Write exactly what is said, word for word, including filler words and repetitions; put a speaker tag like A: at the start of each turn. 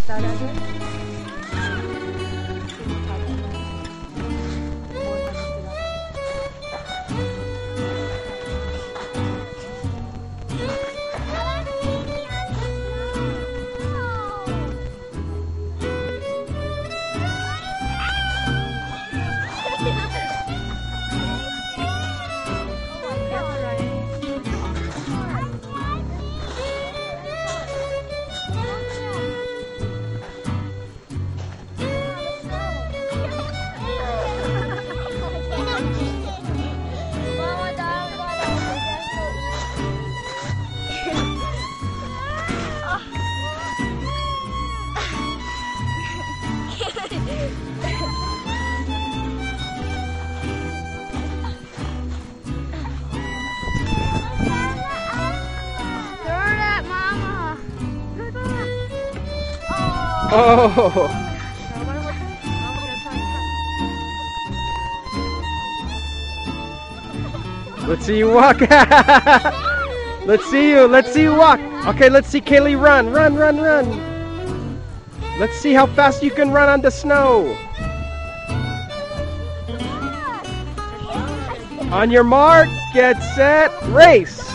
A: Oh! Let's see you walk. Let's see you. Let's see you walk. Okay, let's see Kaylee run. Run, run, run. Let's see how fast you can run on the snow. On your mark, get set, race.